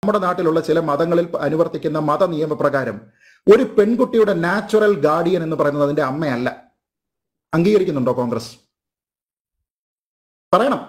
നമ്മുടെ നാട്ടിലുള്ള ചില മതങ്ങളിൽ അനുവർത്തിക്കുന്ന മത നിയമപ്രകാരം ഒരു പെൺകുട്ടിയുടെ നാച്ചുറൽ ഗാർഡിയൻ എന്ന് പറയുന്നത് അതിന്റെ അമ്മയല്ല. അംഗീകരിക്കുന്നുണ്ടോ കോൺഗ്രസ്? പറയണം.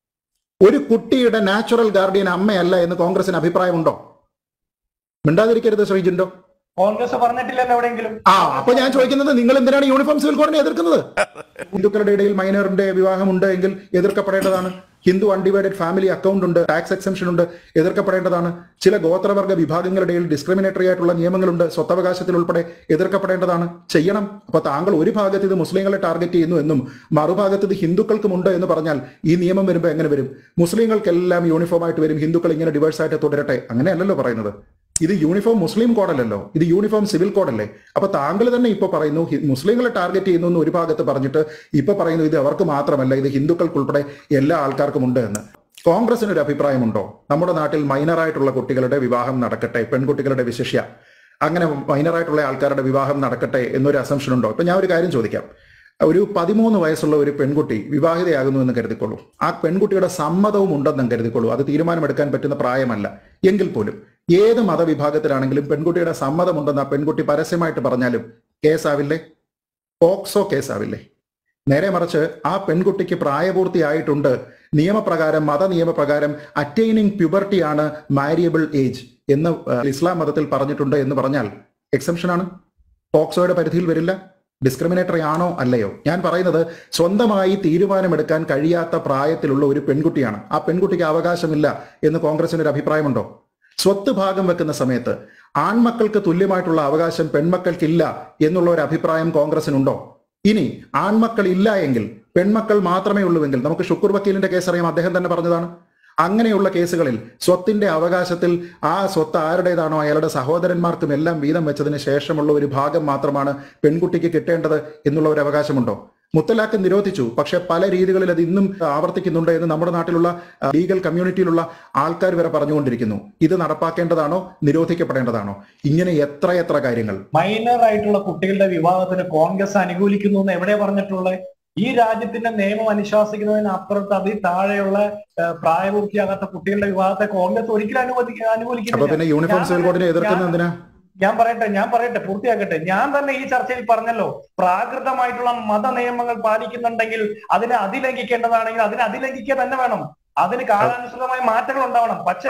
ഒരു കുട്ടിയുടെ നാച്ചുറൽ ഗാർഡിയൻ അമ്മയല്ല എന്ന് കോൺഗ്രസിന് അഭിപ്രായമുണ്ടോ? മിണ്ടാതിരിക്കരുത് ശ്രീജിൻഡോ. കോൺഗ്രസ് പറഞ്ഞിട്ടില്ലല്ലോ എവിടെയെങ്കിലും. അപ്പൊ ഞാൻ ചോദിക്കുന്നത്, നിങ്ങൾ എന്തിനാണ് യൂണിഫോം സിവിൽ കോഡിനെ എതിർക്കുന്നത്? ഹിന്ദുക്കളുടെ ഇടയിൽ മൈനറിന്റെ വിവാഹമുണ്ട് എങ്കിൽ എതിർക്കപ്പെടേണ്ടതാണ്. ഹിന്ദു അൺഡിവൈഡഡ് ഫാമിലി അക്കൗണ്ട് ഉണ്ട്, ടാക്സ് എക്സംഷൻ ഉണ്ട്, എതിർക്കപ്പെടേണ്ടതാണ്. ചില ഗോത്രവർഗ വിഭാഗങ്ങളുടെ ഇടയിൽ ഡിസ്ക്രിമിനേറ്ററി ആയിട്ടുള്ള നിയമങ്ങളുണ്ട്, സ്വത്തവകാശത്തിൽ ഉൾപ്പെടെ എതിർക്കപ്പെടേണ്ടതാണ്. ചെയ്യണം. അപ്പൊ താങ്കൾ ഒരു ഭാഗത്ത് ഇത് മുസ്ലിങ്ങളെ ടാർഗറ്റ് ചെയ്യുന്നു എന്നും മറുഭാഗത്ത് ഇത് ഹിന്ദുക്കൾക്കുമുണ്ട് എന്ന് പറഞ്ഞാൽ ഈ നിയമം വരുമ്പോൾ എങ്ങനെ വരും? മുസ്ലിങ്ങൾക്കെല്ലാം യൂണിഫോം ആയിട്ട് വരും, ഹിന്ദുക്കൾ ഇങ്ങനെ ഡിവേഴ്സ് ആയിട്ട് തുടരട്ടെ, അങ്ങനെയല്ലല്ലോ പറയുന്നത്. ഇത് യൂണിഫോം മുസ്ലിം കോഡല്ലല്ലോ, ഇത് യൂണിഫോം സിവിൽ കോഡല്ലേ. അപ്പൊ താങ്കൾ തന്നെ ഇപ്പൊ പറയുന്നു മുസ്ലിങ്ങളെ ടാർഗറ്റ് ചെയ്യുന്നു എന്ന് ഒരു ഭാഗത്ത് പറഞ്ഞിട്ട് ഇപ്പൊ പറയുന്നു ഇത് അവർക്ക് മാത്രമല്ല, ഇത് ഹിന്ദുക്കൾക്കുൾപ്പെടെ എല്ലാ ആൾക്കാർക്കും ഉണ്ട് എന്ന്. കോൺഗ്രസിന് ഒരു അഭിപ്രായമുണ്ടോ? നമ്മുടെ നാട്ടിൽ മൈനറായിട്ടുള്ള കുട്ടികളുടെ വിവാഹം നടക്കട്ടെ, പെൺകുട്ടികളുടെ വിശിഷ്യ അങ്ങനെ മൈനറായിട്ടുള്ള ആൾക്കാരുടെ വിവാഹം നടക്കട്ടെ എന്നൊരു അസംഷൻ ഉണ്ടോ? ഇപ്പൊ ഞാൻ ഒരു കാര്യം ചോദിക്കാം. ഒരു 13 വയസ്സുള്ള ഒരു പെൺകുട്ടി വിവാഹിതയാകുന്നു എന്ന് കരുതിക്കൊള്ളൂ. ആ പെൺകുട്ടിയുടെ സമ്മതവും ഉണ്ടെന്നും കരുതിക്കൊള്ളൂ. അത് തീരുമാനമെടുക്കാൻ പറ്റുന്ന പ്രായമല്ല എങ്കിൽ പോലും ഏത് മതവിഭാഗത്തിലാണെങ്കിലും പെൺകുട്ടിയുടെ സമ്മതമുണ്ടെന്ന് ആ പെൺകുട്ടി പരസ്യമായിട്ട് പറഞ്ഞാലും കേസാവില്ലേ? പോക്സോ കേസാവില്ലേ? നേരെ മറിച്ച് ആ പെൺകുട്ടിക്ക് പ്രായപൂർത്തിയായിട്ടുണ്ട്, നിയമപ്രകാരം മത നിയമപ്രകാരം അറ്റൈനിങ് പ്യൂബർട്ടിയാണ് മാരിയബിൾ ഏജ് എന്ന് ഇസ്ലാം മതത്തിൽ പറഞ്ഞിട്ടുണ്ട് എന്ന് പറഞ്ഞാൽ എക്സംഷനാണ്, പോക്സോയുടെ പരിധിയിൽ വരില്ല. ഡിസ്ക്രിമിനേറ്ററി ആണോ അല്ലയോ? ഞാൻ പറയുന്നത് സ്വന്തമായി തീരുമാനമെടുക്കാൻ കഴിയാത്ത പ്രായത്തിലുള്ള ഒരു പെൺകുട്ടിയാണ്. ആ പെൺകുട്ടിക്ക് അവകാശമില്ല എന്ന് കോൺഗ്രസിന് ഒരു അഭിപ്രായമുണ്ടോ? സ്വത്ത് ഭാഗം വെക്കുന്ന സമയത്ത് ആൺമക്കൾക്ക് തുല്യമായിട്ടുള്ള അവകാശം പെൺമക്കൾക്കില്ല എന്നുള്ള ഒരു അഭിപ്രായം കോൺഗ്രസിനുണ്ടോ? ഇനി ആൺമക്കൾ ഇല്ല എങ്കിൽ പെൺമക്കൾ മാത്രമേ ഉള്ളൂവെങ്കിൽ നമുക്ക് ഷുക്കൂർ വക്കീലിന്റെ കേസ് അറിയാം, അദ്ദേഹം തന്നെ പറഞ്ഞതാണ്. അങ്ങനെയുള്ള കേസുകളിൽ സ്വത്തിന്റെ അവകാശത്തിൽ ആ സ്വത്ത് ആരുടേതാണോ അയാളുടെ സഹോദരന്മാർക്കും എല്ലാം വീതം വെച്ചതിന് ശേഷമുള്ള ഒരു ഭാഗം മാത്രമാണ് പെൺകുട്ടിക്ക് കിട്ടേണ്ടത് എന്നുള്ള ഒരു അവകാശമുണ്ടോ? മുത്തലാഖ് നിരോധിച്ചു, പക്ഷെ പല രീതികളിൽ അത് ഇന്നും ആവർത്തിക്കുന്നുണ്ട് എന്ന് നമ്മുടെ നാട്ടിലുള്ള ലീഗൽ കമ്മ്യൂണിറ്റിയിലുള്ള ആൾക്കാർ വരെ പറഞ്ഞുകൊണ്ടിരിക്കുന്നു. ഇത് നടപ്പാക്കേണ്ടതാണോ നിരോധിക്കപ്പെടേണ്ടതാണോ? ഇങ്ങനെ എത്ര കാര്യങ്ങൾ. മൈനർ ആയിട്ടുള്ള കുട്ടികളുടെ വിവാഹത്തിന് കോൺഗ്രസ് അനുകൂലിക്കുന്നു എന്ന് എവിടെ പറഞ്ഞിട്ടുള്ളത്? ഈ രാജ്യത്തിന്റെ നിയമം അനുശാസിക്കുന്നതിന് അപ്പുറത്ത് അതിൽ താഴെയുള്ള പ്രായപൂർത്തിയാകാത്ത കുട്ടികളുടെ വിവാഹത്തെ കോൺഗ്രസ് ഒരിക്കലും അനുവദിക്കുന്നില്ല. ഞാൻ പറയട്ടെ പൂർത്തിയാക്കട്ടെ. ഞാൻ തന്നെ ഈ ചർച്ചയിൽ പറഞ്ഞല്ലോ, പ്രാകൃതമായിട്ടുള്ള മത നിയമങ്ങൾ പാലിക്കുന്നുണ്ടെങ്കിൽ അതിനെ അതിലംഘിക്കേണ്ടതാണെങ്കിൽ അതിനെ അതിലംഘിക്കുക തന്നെ വേണം. അതിന് കാലാനുസൃതമായ മാറ്റങ്ങൾ ഉണ്ടാവണം. പക്ഷേ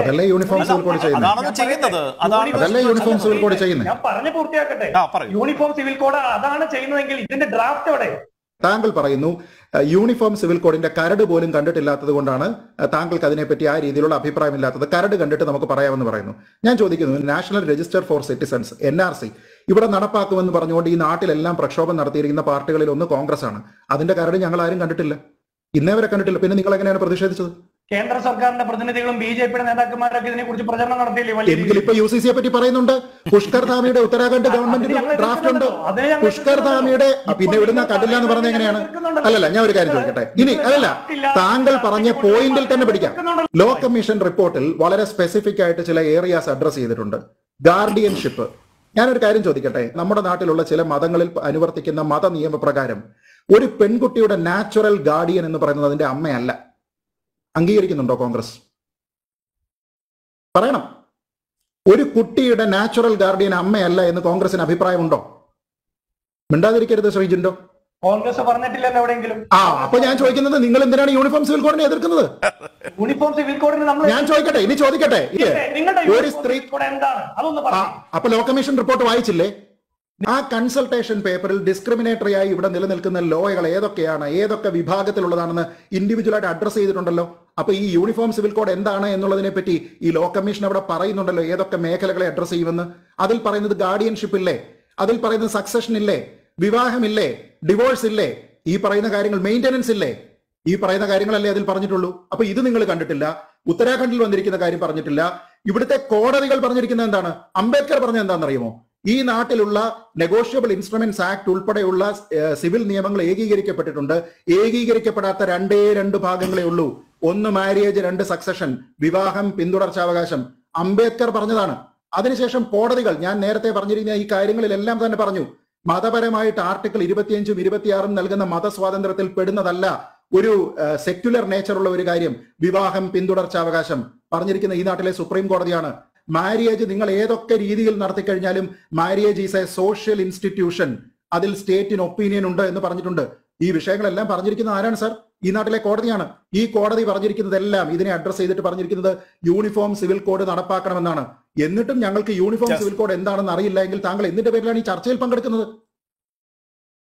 ഞാൻ പറഞ്ഞു പൂർത്തിയാക്കട്ടെ. യൂണിഫോം സിവിൽ കോഡ് അതാണ് ചെയ്യുന്നതെങ്കിൽ ഇതിന്റെ ഡ്രാഫ്റ്റ് എവിടെ? താങ്കൾ പറയുന്നു യൂണിഫോം സിവിൽ കോഡിന്റെ കരട് പോലും കണ്ടിട്ടില്ലാത്തത് കൊണ്ടാണ് താങ്കൾക്ക് അതിനെപ്പറ്റി ആ രീതിയിലുള്ള അഭിപ്രായമില്ലാത്തത്. കരട് കണ്ടിട്ട് നമുക്ക് പറയാമെന്ന് പറയുന്നു. ഞാൻ ചോദിക്കുന്നു, national register for citizens NRC ഇവിടെ നടപ്പാക്കുമെന്ന് പറഞ്ഞുകൊണ്ട് ഈ നാട്ടിലെല്ലാം പ്രക്ഷോഭം നടത്തിയിരിക്കുന്ന പാർട്ടികളിൽ ഒന്ന് കോൺഗ്രസ് ആണ്. അതിന്റെ കരട് ഞങ്ങൾ ആരും കണ്ടിട്ടില്ല, ഇന്നേ വരെ കണ്ടിട്ടില്ല. പിന്നെ നിങ്ങൾ എങ്ങനെയാണ് പ്രതിഷേധിച്ചത്? കേന്ദ്ര സർക്കാരിന്റെ പ്രതിനിധികളും BJP നേതാക്കന്മാരൊക്കെ ഇതിനെ കുറിച്ച് പ്രചരണം നടത്തിയില്ലേ? എങ്കിൽ ഇപ്പൊ UCCയെ പറ്റി പറയുന്നുണ്ട്. പുഷ്കർ ധാമിയുടെ ഉത്തരാഖണ്ഡ് ഗവൺമെന്റിന് ഡ്രാഫ്റ്റ് ഉണ്ട്. പുഷ്കർ ധാമിയുടെ പിന്നെ ഇവിടുന്ന് കണ്ടില്ല എന്ന് പറഞ്ഞ എങ്ങനെയാണ്? അല്ലല്ല, ഞാൻ ഒരു കാര്യം ചോദിക്കട്ടെ. ഇനി അല്ലല്ല, താങ്കൾ പറഞ്ഞ പോയിന്റിൽ തന്നെ പിടിക്കാം. ലോ കമ്മീഷൻ റിപ്പോർട്ടിൽ വളരെ സ്പെസിഫിക് ആയിട്ട് ചില ഏരിയാസ് അഡ്രസ് ചെയ്തിട്ടുണ്ട്. ഗാർഡിയൻഷിപ്പ്. ഞാനൊരു കാര്യം ചോദിക്കട്ടെ. നമ്മുടെ നാട്ടിലുള്ള ചില മതങ്ങളിൽ അനുവർത്തിക്കുന്ന മത നിയമപ്രകാരം ഒരു പെൺകുട്ടിയുടെ നാച്ചുറൽ ഗാർഡിയൻ എന്ന് പറയുന്നത് അതിന്റെ അമ്മയല്ല. അംഗീകരിക്കുന്നുണ്ടോ കോൺഗ്രസ്? പറയണം. ഒരു കുട്ടിയുടെ നാച്ചുറൽ ഗാർഡിയൻ അമ്മയല്ല എന്ന് കോൺഗ്രസിന് അഭിപ്രായമുണ്ടോ? മിണ്ടാതിരിക്കരുത് ശ്രീജിൻഡോ. കോൺഗ്രസ് പറഞ്ഞിട്ടില്ലല്ലോ എവിടെയെങ്കിലും. അപ്പൊ ഞാൻ ചോദിക്കുന്നത്, നിങ്ങൾ എന്തിനാണ് യൂണിഫോം സിവിൽ കോഡിനെ എതിർക്കുന്നത്? യൂണിഫോം സിവിൽ കോഡിന് നമ്മൾ ഞാൻ ചോദിക്കട്ടെ, ഇനി ചോദിക്കട്ടെ. ഒരു സ്ത്രീ അപ്പൊ ലോ കമ്മീഷൻ റിപ്പോർട്ട് വായിച്ചില്ലേ? ആ കൺസൾട്ടേഷൻ പേപ്പറിൽ ഡിസ്ക്രിമിനേറ്ററി ആയി ഇവിടെ നിലനിൽക്കുന്ന ലോകൾ ഏതൊക്കെയാണ്, ഏതൊക്കെ വിഭാഗത്തിലുള്ളതാണെന്ന് ഇൻഡിവിജ്വലായിട്ട് അഡ്രസ് ചെയ്തിട്ടുണ്ടല്ലോ. അപ്പൊ ഈ യൂണിഫോം സിവിൽ കോഡ് എന്താണ് എന്നുള്ളതിനെ പറ്റി ഈ ലോ കമ്മീഷൻ അവിടെ പറയുന്നുണ്ടല്ലോ, ഏതൊക്കെ മേഖലകളെ അഡ്രസ് ചെയ്യുമെന്ന്. അതിൽ പറയുന്നത് ഗാർഡിയൻഷിപ്പ് ഇല്ലേ, അതിൽ പറയുന്നത് സക്സഷൻ ഇല്ലേ, വിവാഹമില്ലേ, ഡിവോഴ്സ് ഇല്ലേ, ഈ പറയുന്ന കാര്യങ്ങൾ, മെയിന്റനൻസ് ഇല്ലേ, ഈ പറയുന്ന കാര്യങ്ങളല്ലേ അതിൽ പറഞ്ഞിട്ടുള്ളൂ. അപ്പൊ ഇത് നിങ്ങൾ കണ്ടിട്ടില്ല. ഉത്തരാഖണ്ഡിൽ വന്നിരിക്കുന്ന കാര്യം പറഞ്ഞിട്ടില്ല. ഇവിടുത്തെ കോടതികൾ പറഞ്ഞിരിക്കുന്നത് എന്താണ്? അംബേദ്കർ പറഞ്ഞത് എന്താണെന്നറിയുമോ? ഈ നാട്ടിലുള്ള നെഗോഷ്യബിൾ ഇൻസ്ട്രുമെന്റ്സ് ആക്ട് ഉൾപ്പെടെയുള്ള സിവിൽ നിയമങ്ങൾ ഏകീകരിക്കപ്പെട്ടിട്ടുണ്ട്. ഏകീകരിക്കപ്പെടാത്ത രണ്ട് ഭാഗങ്ങളേ ഉള്ളൂ. ഒന്ന് മാര്യേജ്, 2 സക്സഷൻ, വിവാഹം, പിന്തുടർച്ചാവകാശം. അംബേദ്കർ പറഞ്ഞതാണ്. അതിനുശേഷം കോടതികൾ, ഞാൻ നേരത്തെ പറഞ്ഞിരിക്കുന്ന ഈ കാര്യങ്ങളിലെല്ലാം തന്നെ പറഞ്ഞു, മതപരമായിട്ട് ആർട്ടിക്കിൾ 25ഉം 26ഉം നൽകുന്ന മതസ്വാതന്ത്ര്യത്തിൽ പെടുന്നതല്ല ഒരു സെക്യുലർ നേച്ചറുള്ള ഒരു കാര്യം വിവാഹം, പിന്തുടർച്ചാവകാശം പറഞ്ഞിരിക്കുന്ന ഈ നാട്ടിലെ സുപ്രീം കോടതിയാണ്. മാരിയേജ് നിങ്ങൾ ഏതൊക്കെ രീതിയിൽ നടത്തിക്കഴിഞ്ഞാലും marriage is a social institution, അതിൽ സ്റ്റേറ്റിന് ഒപ്പീനിയൻ ഉണ്ട് എന്ന് പറഞ്ഞിട്ടുണ്ട്. ഈ വിഷയങ്ങളെല്ലാം പറഞ്ഞിരിക്കുന്നത് ആരാണ് സാർ? ഈ നാട്ടിലെ കോടതിയാണ്. ഈ കോടതി പറഞ്ഞിരിക്കുന്നതെല്ലാം ഇതിനെ അഡ്രസ് ചെയ്തിട്ട് പറഞ്ഞിരിക്കുന്നത് യൂണിഫോം സിവിൽ കോഡ് നടപ്പാക്കണമെന്നാണ്. എന്നിട്ടും ഞങ്ങൾക്ക് യൂണിഫോം സിവിൽ കോഡ് എന്താണെന്ന് അറിയില്ല എങ്കിൽ താങ്കൾ എന്തിന്റെ പേരിലാണ് ഈ ചർച്ചയിൽ പങ്കെടുക്കുന്നത്?